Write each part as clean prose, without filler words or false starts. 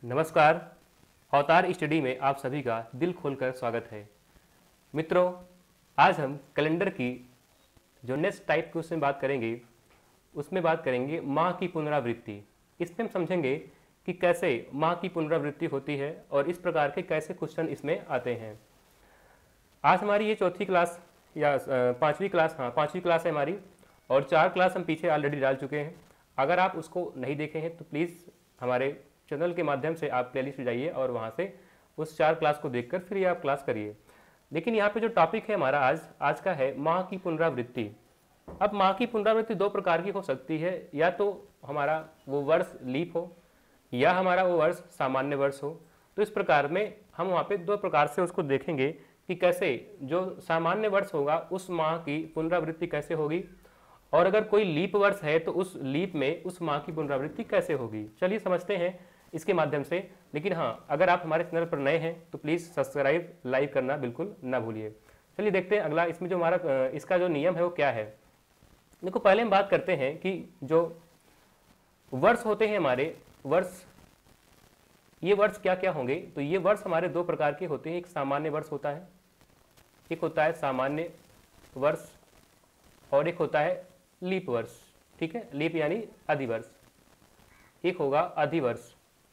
नमस्कार। अवतार स्टडी में आप सभी का दिल खोलकर स्वागत है। मित्रों, आज हम कैलेंडर की जो नेक्स्ट टाइप की उसमें बात करेंगे माह की पुनरावृत्ति। इसमें हम समझेंगे कि कैसे माह की पुनरावृत्ति होती है और इस प्रकार के कैसे क्वेश्चन इसमें आते हैं। आज हमारी ये चौथी क्लास या पाँचवीं क्लास है हमारी, और 4 क्लास हम पीछे ऑलरेडी डाल चुके हैं। अगर आप उसको नहीं देखे हैं तो प्लीज़ हमारे चैनल के माध्यम से आप प्लेलिस्ट में जाइए और वहाँ से उस 4 क्लास को देखकर फिर ये आप क्लास करिए। लेकिन यहाँ पे जो टॉपिक है हमारा आज का है माह की पुनरावृत्ति। अब माह की पुनरावृत्ति 2 प्रकार की हो सकती है, या तो हमारा वो वर्ष लीप हो या हमारा वो वर्ष सामान्य वर्ष हो। तो इस प्रकार में हम वहाँ पे 2 प्रकार से उसको देखेंगे कि कैसे जो सामान्य वर्ष होगा उस माह की पुनरावृत्ति कैसे होगी, और अगर कोई लीप वर्ष है तो उस लीप में उस माह की पुनरावृत्ति कैसे होगी। चलिए समझते हैं इसके माध्यम से। लेकिन हाँ, अगर आप हमारे चैनल पर नए हैं तो प्लीज़ सब्सक्राइब लाइक करना बिल्कुल ना भूलिए। चलिए देखते हैं अगला, इसमें जो हमारा इसका जो नियम है वो क्या है। देखो, पहले हम बात करते हैं कि जो वर्ष होते हैं हमारे वर्ष, ये वर्ष क्या क्या होंगे। तो ये वर्ष हमारे 2 प्रकार के होते हैं। एक सामान्य वर्ष होता है, एक होता है सामान्य वर्ष, और एक होता है लीप वर्ष। ठीक है, लीप यानी अधिवर्ष, एक होगा अधिवर्ष।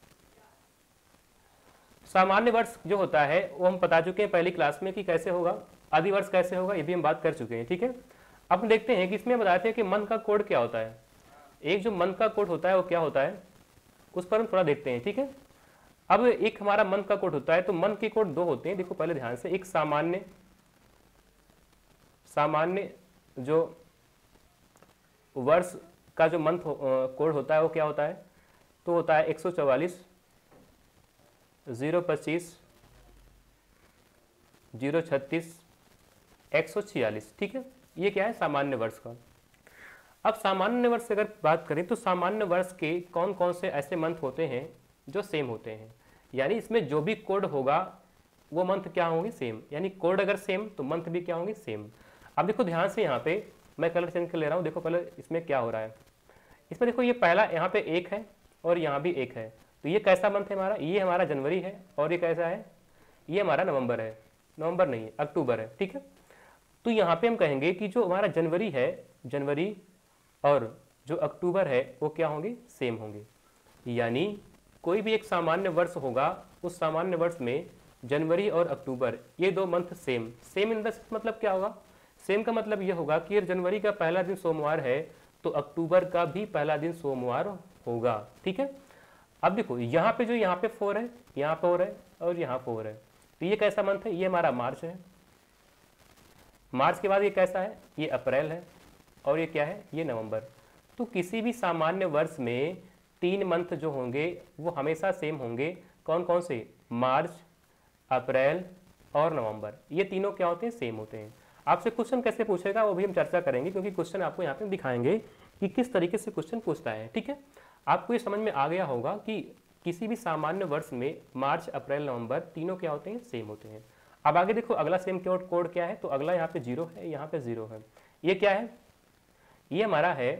सामान्य वर्ष जो होता है वो हम बता चुके हैं पहली क्लास में कि कैसे होगा, अधिवर्ष कैसे होगा ये भी हम बात कर चुके हैं। ठीक है, अब हम देखते हैं कि इसमें बताते हैं कि मंथ का कोड क्या होता है। एक जो मंथ का कोड होता है वो क्या होता है, उस पर हम थोड़ा देखते हैं। ठीक है, अब एक हमारा मंथ का कोड होता है, तो मंथ के कोड 2 होते हैं। देखो पहले ध्यान से, एक सामान्य जो वर्ष का जो मंथ कोड होता है वो क्या होता है, तो होता है 144 025 036 146। ठीक है, ये क्या है, सामान्य वर्ष का। अब सामान्य वर्ष से अगर बात करें तो सामान्य वर्ष के कौन कौन से ऐसे मंथ होते हैं जो सेम होते हैं, यानी इसमें जो भी कोड होगा वो मंथ क्या होंगे, सेम। यानी कोड अगर सेम तो मंथ भी क्या होंगे, सेम। अब देखो ध्यान से, यहाँ पे मैं कलर चेंज कर ले रहा हूँ। देखो पहले इसमें क्या हो रहा है, इसमें देखो ये पहला यहाँ पे 1 है और यहाँ भी 1 है। तो ये कैसा मंथ है हमारा, ये हमारा जनवरी है, और ये कैसा है, ये हमारा नवंबर है। नवंबर नहीं है, अक्टूबर है। ठीक है, तो यहाँ पे हम कहेंगे कि जो हमारा जनवरी है, जनवरी और जो अक्टूबर है वो क्या होंगे, सेम होंगे। यानी कोई भी एक सामान्य वर्ष होगा, उस सामान्य वर्ष में जनवरी और अक्टूबर ये 2 मंथ सेम इन द मतलब क्या होगा, सेम का मतलब ये होगा कि जनवरी का पहला दिन सोमवार है तो अक्टूबर का भी पहला दिन सोमवार होगा। ठीक है, अब देखो यहाँ पे 4 है, यहाँ 4 है और यहाँ 4 है, तो ये कैसा मंथ है, ये हमारा मार्च है। मार्च के बाद ये कैसा है, ये अप्रैल है, और ये क्या है, ये नवंबर। तो किसी भी सामान्य वर्ष में 3 मंथ जो होंगे वो हमेशा सेम होंगे। कौन कौन से, मार्च, अप्रैल और नवंबर, ये तीनों क्या होते हैं, सेम होते हैं। आपसे क्वेश्चन कैसे पूछेगा वो भी हम चर्चा करेंगे, क्योंकि क्वेश्चन आपको यहाँ पे दिखाएंगे कि किस तरीके से क्वेश्चन पूछता है। ठीक है, आपको ये समझ में आ गया होगा कि किसी भी सामान्य वर्ष में मार्च, अप्रैल, नवंबर तीनों क्या होते हैं, सेम होते हैं। अब आगे देखो अगला सेम कोड क्या है, तो अगला यहाँ पे 0 है, यहाँ पे 0 है। ये क्या है, ये हमारा है,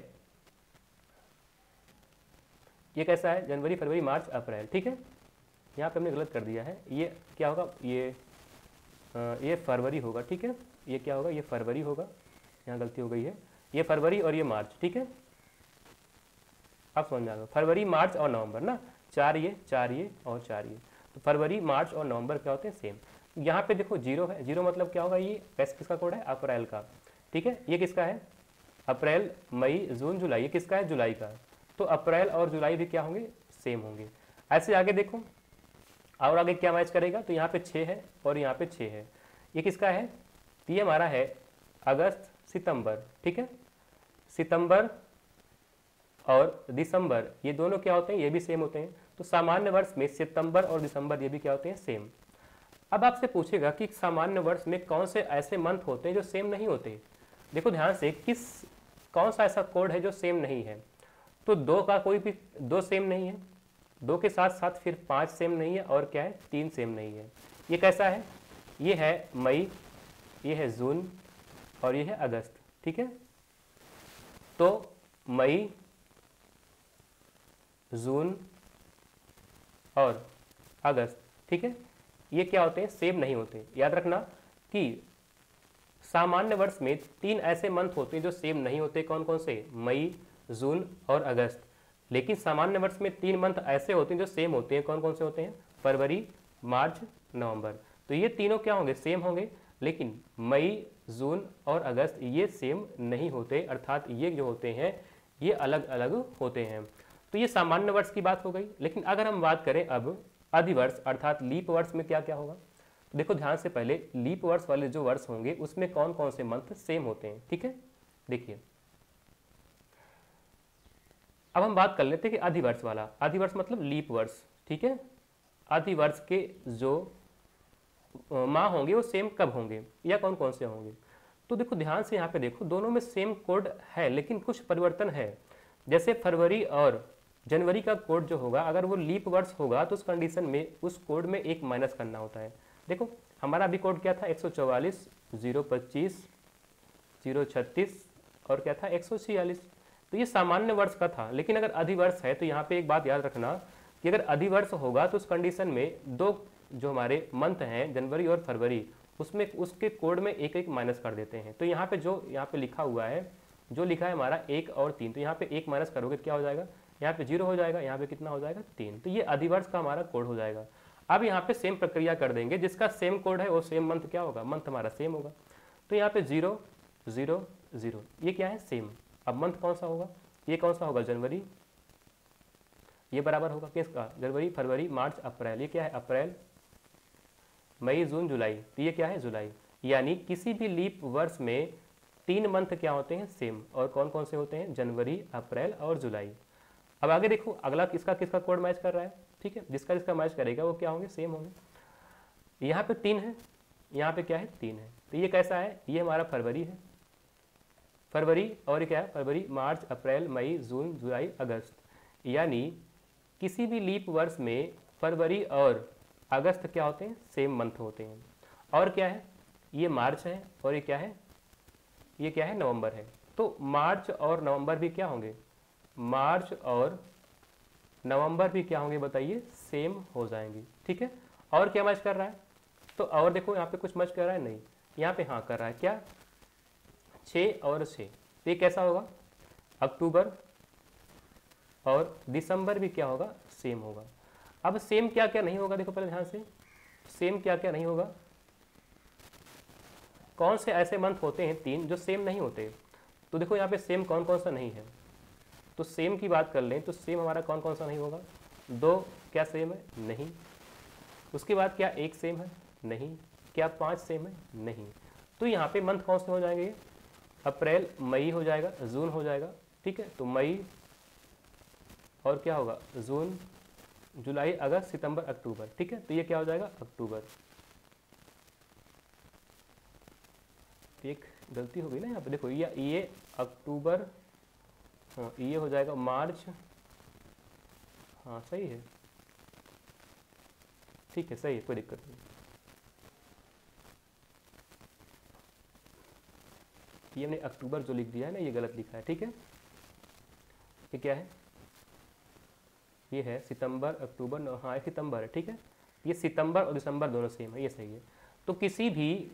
ये कैसा है, जनवरी, फरवरी, मार्च, अप्रैल। ठीक है, यहाँ पे हमने गलत कर दिया है, ये क्या होगा, ये फरवरी होगा। ठीक है, ये क्या होगा, ये फरवरी होगा, यहाँ गलती हो गई है, ये फरवरी और ये मार्च। ठीक है, अब समझ में आ गया, फरवरी, मार्च और नवंबर ना, 4 ये और 4 ये, तो फरवरी, मार्च और नवंबर क्या होते हैं, सेम। यहाँ पे देखो 0 है, 0 मतलब क्या होगा, ये पैसे किसका कोड है, अप्रैल का। ठीक है, ये किसका है, अप्रैल, मई, जून, जुलाई, ये किसका है, जुलाई का। तो अप्रैल और जुलाई भी क्या होंगे, सेम होंगे। ऐसे आगे देखो, और आगे क्या मैच करेगा, तो यहाँ पे 6 है और यहाँ पे 6 है, ये किसका है, ये हमारा है अगस्त, सितंबर। ठीक है, सितंबर और दिसंबर ये दोनों क्या होते हैं, ये भी सेम होते हैं। तो सामान्य वर्ष में सितंबर और दिसंबर ये भी क्या होते हैं, सेम। अब आपसे पूछेगा कि सामान्य वर्ष में कौन से ऐसे मंथ होते हैं जो सेम नहीं होते। देखो ध्यान से, कौन सा ऐसा कोड है जो सेम नहीं है, तो 2 का कोई भी 2 सेम नहीं है, 2 के साथ साथ फिर 5 सेम नहीं है, और क्या है, 3 सेम नहीं है। ये कैसा है, ये है मई, ये है जून और ये है अगस्त। ठीक है, तो मई, जून और अगस्त, ठीक है, ये क्या होते हैं, सेम नहीं होते। याद रखना कि सामान्य वर्ष में 3 ऐसे मंथ होते हैं जो सेम नहीं होते, कौन कौन से, मई, जून और अगस्त। लेकिन सामान्य वर्ष में 3 मंथ ऐसे होते हैं जो सेम होते हैं, कौन कौन से होते हैं, फरवरी, मार्च, नवंबर। तो ये तीनों क्या होंगे, सेम होंगे। लेकिन मई, जून और अगस्त ये सेम नहीं होते, अर्थात ये जो होते हैं ये अलग अलग होते हैं। तो ये सामान्य वर्ष की बात हो गई। लेकिन अगर हम बात करें अब अधिवर्ष अर्थात लीप वर्ष में क्या क्या होगा, देखो ध्यान से, पहले लीप वर्ष वाले जो वर्ष होंगे उसमें कौन कौन से मंथ सेम होते हैं, ठीक है। देखिए अब हम बात कर लेते हैं कि अधिवर्ष वाला, अधिवर्ष मतलब लीप वर्ष, ठीक है। अधिवर्ष के जो माह होंगे वो सेम कब होंगे या कौन कौन से होंगे, तो देखो ध्यान से यहाँ पे देखो, दोनों में सेम कोड है लेकिन कुछ परिवर्तन है। जैसे फरवरी और जनवरी का कोड जो होगा, अगर वो लीप वर्ष होगा तो उस कंडीशन में उस कोड में एक माइनस करना होता है। देखो हमारा अभी कोड क्या था, 144, 025, 036 और क्या था 146। तो ये सामान्य वर्ष का था। लेकिन अगर अधिवर्ष है तो यहाँ पे एक बात याद रखना कि अगर अधिवर्ष होगा तो उस कंडीशन में दो जो हमारे मंथ हैं जनवरी और फरवरी, उसमें उसके कोड में एक एक माइनस कर देते हैं। तो यहाँ पे जो यहाँ पे लिखा हुआ है, जो लिखा है हमारा 1 और 3, तो यहाँ पे 1 माइनस करोगे क्या हो जाएगा, यहाँ पे 0 हो जाएगा, यहाँ पे कितना हो जाएगा 3। तो ये अधिवर्ष का हमारा कोड हो जाएगा। अब यहाँ पे सेम प्रक्रिया कर देंगे, जिसका सेम कोड है वो सेम मंथ क्या होगा, मंथ हमारा सेम होगा। तो यहाँ पे 0 0 0 ये क्या है, सेम। अब मंथ कौन सा होगा, ये कौन सा होगा, जनवरी, ये बराबर होगा किसका, जनवरी, फरवरी, मार्च, अप्रैल, ये क्या है अप्रैल, मई, जून, जुलाई, तो ये क्या है जुलाई। यानी किसी भी लीप वर्ष में 3 मंथ क्या होते हैं, सेम। और कौन कौन से होते हैं, जनवरी, अप्रैल और जुलाई। अब आगे देखो अगला किसका किसका कोड मैच कर रहा है, ठीक है, जिसका जिसका मैच करेगा वो क्या होंगे, सेम होंगे। यहाँ पे 3 है, यहाँ पे क्या है 3 है, तो ये कैसा है, ये हमारा फरवरी है, फरवरी, और ये क्या है फरवरी, मार्च, अप्रैल, मई, जून, जुलाई, अगस्त। यानी किसी भी लीप वर्ष में फरवरी और अगस्त क्या होते हैं, सेम मंथ होते हैं। और क्या है, ये मार्च है और ये क्या है, ये क्या है नवंबर है। तो मार्च और नवंबर भी क्या होंगे, मार्च और नवंबर भी क्या होंगे बताइए, सेम हो जाएंगे, ठीक है। और क्या मैच कर रहा है, तो और देखो यहाँ पे कुछ मैच कर रहा है, नहीं, यहाँ पे हाँ कर रहा है, क्या 6 और 6, तो ये कैसा होगा, अक्टूबर और दिसंबर भी क्या होगा, सेम होगा। अब सेम क्या क्या नहीं होगा, देखो पहले ध्यान से, सेम क्या क्या नहीं होगा, कौन से ऐसे मंथ होते हैं 3 जो सेम नहीं होते। तो देखो यहाँ पे सेम कौन कौन सा नहीं है, तो सेम की बात कर लें तो सेम हमारा कौन कौन सा नहीं होगा, 2 क्या सेम है, नहीं। उसके बाद क्या 1 सेम है, नहीं। क्या 5 सेम है, नहीं। तो यहाँ पे मंथ कौन से हो जाएंगे, अप्रैल, मई हो जाएगा, जून हो जाएगा, ठीक है। तो मई और क्या होगा, जून, जुलाई, अगस्त, सितंबर, अक्टूबर, ठीक है। तो ये क्या हो जाएगा, अक्टूबर। एक गलती हो गई ना यहाँ पे, देखो ये अक्टूबर, हाँ ये हो जाएगा मार्च, हाँ सही है, ठीक है सही है, कोई दिक्कत नहीं। ये हमने अक्टूबर जो लिख दिया है ना, ये गलत लिखा है, ठीक है। ये क्या है, ये है सितंबर, अक्टूबर, हाँ सितंबर है, ठीक है। ये सितंबर और दिसंबर दोनों सेम है, ये सही है। तो किसी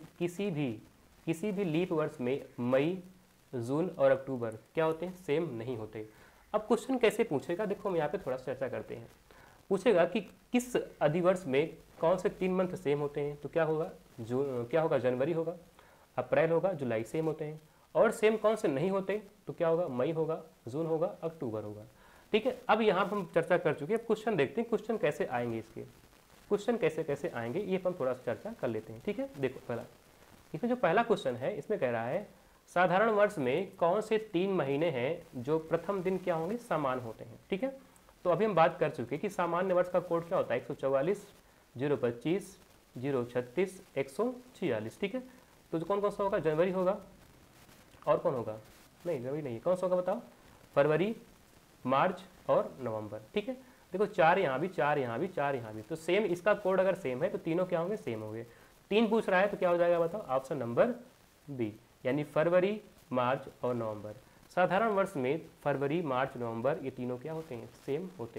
भी लीप वर्ष में मई, जून और अक्टूबर क्या होते हैं, सेम नहीं होते। अब क्वेश्चन कैसे पूछेगा, देखो हम यहाँ पे थोड़ा चर्चा करते हैं। पूछेगा कि किस अधिवर्ष में कौन से 3 मंथ सेम होते हैं, तो क्या होगा, क्या होगा, जनवरी होगा, अप्रैल होगा, जुलाई सेम होते हैं। और सेम कौन से नहीं होते, तो क्या होगा, मई होगा, जून होगा, अक्टूबर होगा, ठीक है। अब यहाँ पर हम चर्चा कर चुके हैं, क्वेश्चन देखते हैं क्वेश्चन कैसे आएंगे, इसके क्वेश्चन कैसे कैसे आएंगे ये हम थोड़ा सा चर्चा कर लेते हैं, ठीक है। देखो पहला, इसमें जो पहला क्वेश्चन है इसमें कह रहा है साधारण वर्ष में कौन से 3 महीने हैं जो प्रथम दिन क्या होंगे, समान होते हैं, ठीक है। तो अभी हम बात कर चुके हैं कि सामान्य वर्ष का कोड क्या होता है, 144, 025, 036, 146, ठीक है। तो कौन कौन सा होगा, जनवरी होगा, और कौन होगा, नहीं जनवरी नहीं, कौन सा होगा बताओ, फरवरी, मार्च और नवंबर, ठीक है। देखो 4 यहाँ भी, 4 यहाँ भी, 4 यहाँ भी, तो सेम इसका कोड अगर सेम है तो तीनों क्या होंगे, सेम होंगे। 3 पूछ रहा है तो क्या हो जाएगा बताओ, ऑप्शन नंबर बी, यानी फरवरी, मार्च और नवंबर। साधारण वर्ष में फरवरी, मार्च, नवंबर ये तीनों क्या होते हैं, सेम होते हैं।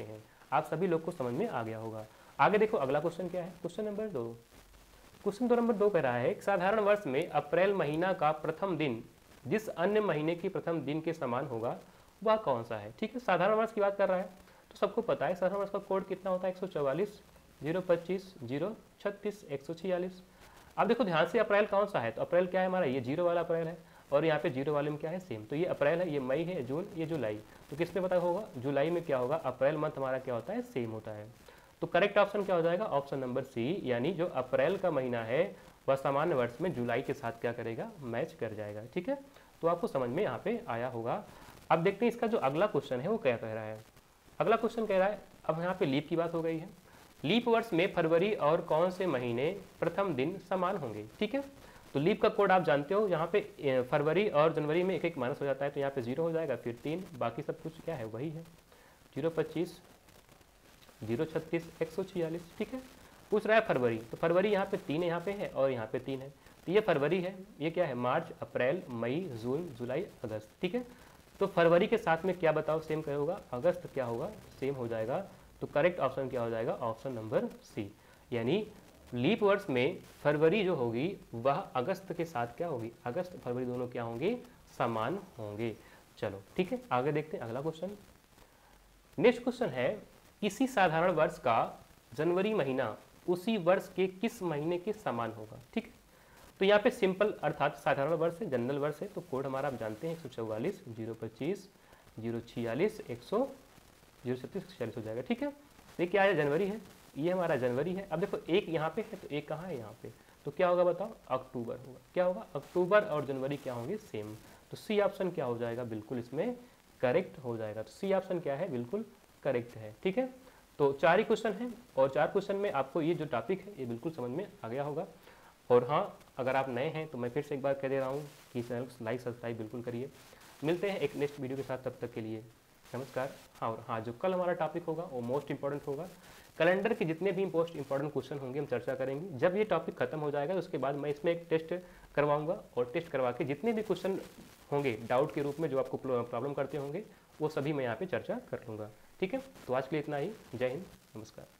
आप सभी लोग को समझ में आ गया होगा। आगे देखो अगला क्वेश्चन क्या है, क्वेश्चन नंबर 2। क्वेश्चन नंबर 2 कह रहा है एक साधारण वर्ष में अप्रैल महीना का प्रथम दिन जिस अन्य महीने के प्रथम दिन के समान होगा वह कौन सा है। ठीक है, साधारण वर्ष की बात कर रहा है तो सबको पता है साधारण वर्ष का कोड कितना होता है 144, 025, 036, 146। अब देखो ध्यान से अप्रैल कौन सा है, तो अप्रैल क्या है हमारा, ये 0 वाला अप्रैल है और यहाँ पे 0 वाले में क्या है सेम, तो ये अप्रैल है, ये मई है, जून, ये जुलाई। तो किस में पता होगा, जुलाई में क्या होगा, अप्रैल मंथ हमारा क्या होता है सेम होता है। तो करेक्ट ऑप्शन क्या हो जाएगा, ऑप्शन नंबर सी, यानी जो अप्रैल का महीना है वह सामान्य वर्ष में जुलाई के साथ क्या करेगा, मैच कर जाएगा। ठीक है, तो आपको समझ में यहाँ पे आया होगा। अब देखते हैं इसका जो अगला क्वेश्चन है वो क्या कह रहा है। अगला क्वेश्चन कह रहा है, अब यहाँ पे लीप की बात हो गई है, लीप वर्ष में फरवरी और कौन से महीने प्रथम दिन समान होंगे। ठीक है, तो लीप का कोड आप जानते हो, यहाँ पे फरवरी और जनवरी में एक एक माइनस हो जाता है, तो यहाँ पे 0 हो जाएगा, फिर 3, बाकी सब कुछ क्या है वही है, 025, 036, 146। ठीक है, पूछ रहा है फरवरी, तो फरवरी यहाँ पे 3 यहाँ पे है और यहाँ पे 3 है, तो ये फरवरी है, ये क्या है मार्च, अप्रैल, मई, जून, जुलाई, अगस्त। ठीक है, तो फरवरी के साथ में क्या बताओ सेम क्या होगा, अगस्त क्या होगा सेम हो जाएगा। तो करेक्ट ऑप्शन क्या हो जाएगा, ऑप्शन नंबर सी, यानी लीप वर्ष में फरवरी जो होगी वह अगस्त के साथ क्या होगी, अगस्त फरवरी दोनों क्या होंगे, समान होंगे। चलो ठीक है, आगे देखते हैं अगला क्वेश्चन। नेक्स्ट क्वेश्चन है, किसी साधारण वर्ष का जनवरी महीना उसी वर्ष के किस महीने के समान होगा। ठीक है, तो यहाँ पे सिंपल अर्थात साधारण वर्ष है, जनरल वर्ष है, तो कोड हमारा आप जानते हैं 144, 025, 046, 036, 146 हो जाएगा। ठीक है, ये क्या है, जनवरी है, ये हमारा जनवरी है। अब देखो एक यहाँ पे है तो एक कहाँ है यहाँ पे, तो क्या होगा बताओ, अक्टूबर होगा। क्या होगा, अक्टूबर और जनवरी क्या होंगे सेम, तो सी ऑप्शन क्या हो जाएगा, बिल्कुल इसमें करेक्ट हो जाएगा। तो सी ऑप्शन क्या है, बिल्कुल करेक्ट है। ठीक है, तो 4 ही क्वेश्चन हैं और 4 क्वेश्चन में आपको ये जो टॉपिक है ये बिल्कुल समझ में आ गया होगा। और हाँ, अगर आप नए हैं तो मैं फिर से एक बार कह दे रहा हूँ कि चैनल को लाइक सब्सक्राइब बिल्कुल करिए। मिलते हैं एक नेक्स्ट वीडियो के साथ, तब तक के लिए नमस्कार। हाँ, और हाँ, जो कल हमारा टॉपिक होगा वो मोस्ट इंपॉर्टेंट होगा, कैलेंडर के जितने भी मोस्ट इंपॉर्टेंट क्वेश्चन होंगे हम चर्चा करेंगे। जब ये टॉपिक खत्म हो जाएगा तो उसके बाद मैं इसमें एक टेस्ट करवाऊंगा और टेस्ट करवा के जितने भी क्वेश्चन होंगे डाउट के रूप में जो आपको प्रॉब्लम करते होंगे वो सभी मैं यहाँ पे चर्चा कर लूँगा। ठीक है, तो आज के लिए इतना ही, जय हिंद, नमस्कार।